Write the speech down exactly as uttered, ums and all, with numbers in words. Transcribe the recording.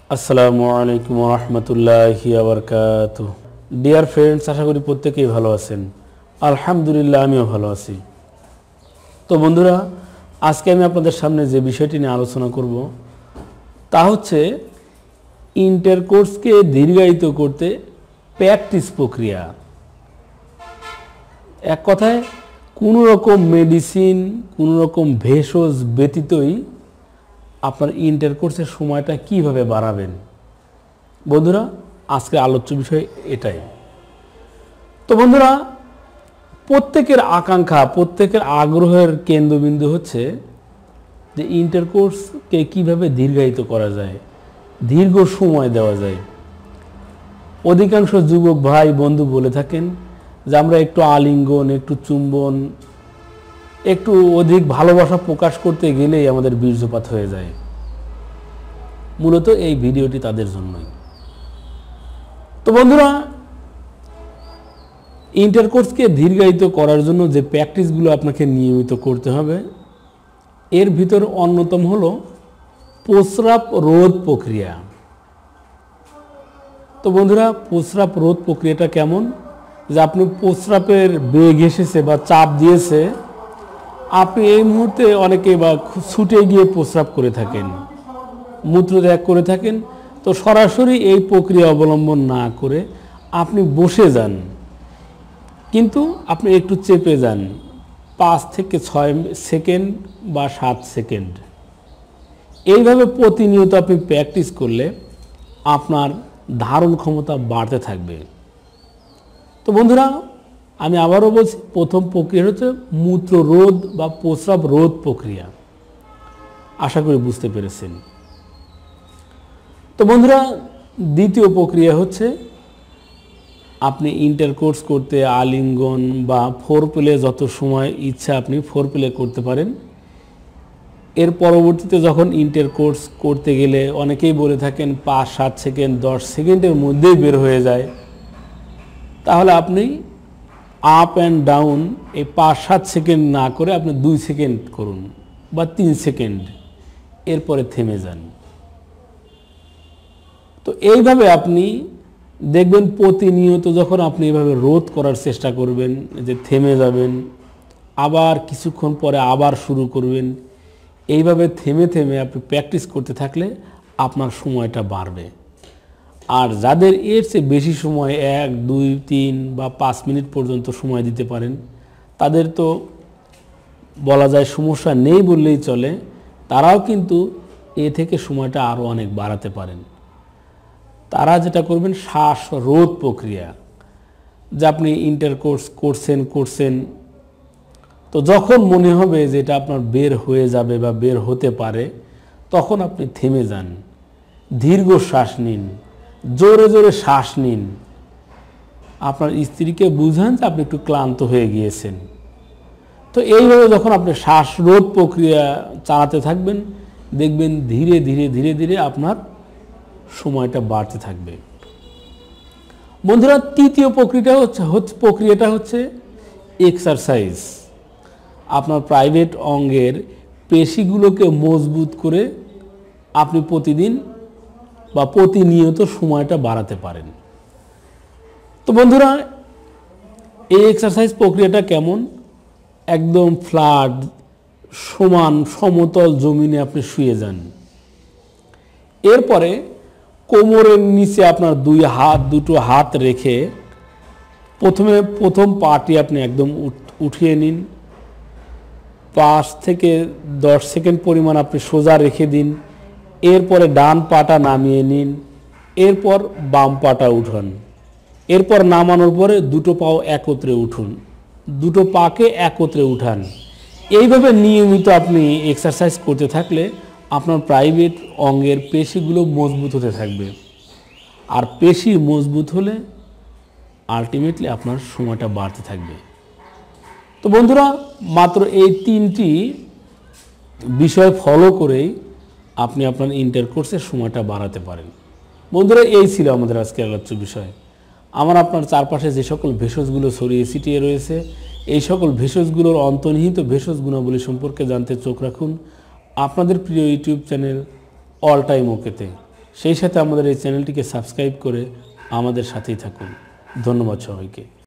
আসসালামু আলাইকুম ওয়া রাহমাতুল্লাহি ওয়া বারাকাতুহু। ডিয়ার ফ্রেন্ডস, আশা করি প্রত্যেকেই ভালো আছেন। আলহামদুলিল্লাহ, আমিও ভালো আছি। তো বন্ধুরা, আজকে আমি আপনাদের সামনে যে বিষয়টি নিয়ে আলোচনা করব তা হচ্ছে ইন্টারকোর্সকে দীর্ঘায়িত করতে প্র্যাকটিস প্রক্রিয়া। এক কথায় কোনো রকম মেডিসিন, কোনো রকম ভেষজ ব্যতীতই আপনার ইন্টারকোর্সের সময়টা কিভাবে বাড়াবেন। বন্ধুরা, আজকের আলোচ্য বিষয় এটাই। তো বন্ধুরা, প্রত্যেকের আকাঙ্ক্ষা, প্রত্যেকের আগ্রহের কেন্দ্রবিন্দু হচ্ছে যে ইন্টারকোর্সকে কিভাবে দীর্ঘায়িত করা যায়, দীর্ঘ সময় দেওয়া যায়। অধিকাংশ যুবক ভাই বন্ধু বলে থাকেন যে আমরা একটু আলিঙ্গন, একটু চুম্বন, একটু অধিক ভালোবাসা প্রকাশ করতে গেলেই আমাদের বীর্যপাত হয়ে যায়। মূলত এই ভিডিওটি তাদের জন্যই। তো বন্ধুরা, ইন্টারকোর্সকে দীর্ঘায়িত করার জন্য যে প্র্যাকটিসগুলো আপনাকে নিয়মিত করতে হবে, এর ভিতর অন্যতম হলো প্রস্রাব রোধ প্রক্রিয়া। তো বন্ধুরা, প্রস্রাব রোধ প্রক্রিয়াটা কেমন? যে আপনি প্রস্রাবের বেগ এসেছে বা চাপ দিয়েছে, আপনি এই মুহূর্তে অনেকে বা ছুটে গিয়ে প্রস্রাব করে থাকেন, মূত্রত্যাগ করে থাকেন। তো সরাসরি এই প্রক্রিয়া অবলম্বন না করে আপনি বসে যান, কিন্তু আপনি একটু চেপে যান, পাঁচ থেকে ছয় সেকেন্ড বা সাত সেকেন্ড। এইভাবে প্রতিনিয়ত আপনি প্র্যাকটিস করলে আপনার ধারণ ক্ষমতা বাড়তে থাকবে। তো বন্ধুরা, আমি আবারও বলছি, প্রথম প্রক্রিয়া হচ্ছে মূত্র রোধ বা প্রস্রাব রোধ প্রক্রিয়া। আশা করি বুঝতে পেরেছেন। তো বন্ধুরা, দ্বিতীয় প্রক্রিয়া হচ্ছে আপনি ইন্টারকোর্স করতে আলিঙ্গন বা ফোর প্লে যত সময় ইচ্ছা আপনি ফোর প্লে করতে পারেন। এর পরবর্তীতে যখন ইন্টারকোর্স করতে গেলে অনেকেই বলে থাকেন পাঁচ সাত সেকেন্ড দশ সেকেন্ডের মধ্যেই বের হয়ে যায়, তাহলে আপনি আপ অ্যান্ড ডাউন এই পাঁচ সাত সেকেন্ড না করে আপনি দুই সেকেন্ড করুন বা তিন সেকেন্ড, এরপরে থেমে যান। তো এইভাবে আপনি দেখবেন প্রতিনিয়ত যখন আপনি এভাবে রোধ করার চেষ্টা করবেন, যে থেমে যাবেন, আবার কিছুক্ষণ পরে আবার শুরু করবেন, এইভাবে থেমে থেমে আপনি প্র্যাকটিস করতে থাকলে আপনার সময়টা বাড়বে। আর যাদের এর চেয়ে বেশি সময়, এক দুই তিন বা পাঁচ মিনিট পর্যন্ত সময় দিতে পারেন, তাদের তো বলা যায় সমস্যা নেই বললেই চলে। তারাও কিন্তু এ থেকে সময়টা আরও অনেক বাড়াতে পারেন। তারা যেটা করবেন শ্বাস রোধ প্রক্রিয়া, যে আপনি ইন্টারকোর্স করছেন করছেন তো যখন মনে হবে যে এটা আপনার বের হয়ে যাবে বা বের হতে পারে, তখন আপনি থেমে যান, দীর্ঘ শ্বাস নিন, জোরে জোরে শ্বাস নিন। আপনার স্ত্রীকে বুঝান যে আপনি একটু ক্লান্ত হয়ে গিয়েছেন। তো এইভাবে যখন আপনি শ্বাসরোধ প্রক্রিয়া চালাতে থাকবেন, দেখবেন ধীরে ধীরে ধীরে ধীরে আপনার সময়টা বাড়তে থাকবে। বন্ধুরা, তৃতীয় প্রক্রিয়াটা হচ্ছে প্রক্রিয়াটা হচ্ছে এক্সারসাইজ। আপনার প্রাইভেট অঙ্গের পেশিগুলোকে মজবুত করে আপনি প্রতিদিন বা প্রতিনিয়ত সময়টা বাড়াতে পারেন। তো বন্ধুরা, এই এক্সারসাইজ প্রক্রিয়াটা কেমন? একদম ফ্ল্যাট সমান সমতল জমিনে আপনি শুয়ে যান। এরপরে কোমরের নিচে আপনার দুই হাত দুটো হাত রেখে প্রথমে প্রথম পাটি আপনি একদম উঠিয়ে নিন। পাঁচ থেকে দশ সেকেন্ড পরিমাণ আপনি সোজা রেখে দিন। এরপরে ডান পাটা নামিয়ে নিন, এরপর বাম পাটা উঠান। এরপর নামানোর পরে দুটো পাও একত্রে উঠুন, দুটো পাকে একত্রে উঠান। এইভাবে নিয়মিত আপনি এক্সারসাইজ করতে থাকলে আপনার প্রাইভেট অঙ্গের পেশিগুলো মজবুত হতে থাকবে। আর পেশি মজবুত হলে আলটিমেটলি আপনার সময়টা বাড়তে থাকবে। তো বন্ধুরা, মাত্র এই তিনটি বিষয় ফলো করেই আপনি আপনার ইন্টারকোর্সের সময়টা বাড়াতে পারেন। বন্ধুরা, এই ছিল আমাদের আজকের আলোচ্য বিষয়। আমার আপনার চারপাশে যে সকল ভেষজগুলো ছড়িয়ে ছিটিয়ে রয়েছে, এই সকল ভেষজগুলোর অন্তর্নিহিত ভেষজ গুণাবলী সম্পর্কে জানতে চোখ রাখুন আপনাদের প্রিয় ইউটিউব চ্যানেল অল টাইম ওকেতে। সেই সাথে আমাদের এই চ্যানেলটিকে সাবস্ক্রাইব করে আমাদের সাথেই থাকুন। ধন্যবাদ সবাইকে।